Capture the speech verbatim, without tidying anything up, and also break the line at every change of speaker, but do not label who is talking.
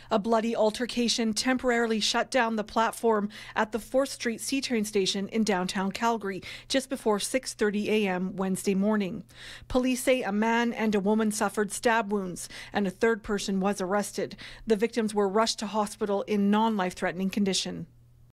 A bloody altercation temporarily shut down the platform at the fourth Street CTrain station in downtown Calgary just before six thirty a m Wednesday morning. Police say a man and a woman suffered stab wounds and a third person was arrested. The victims were rushed to hospital in non-life-threatening condition.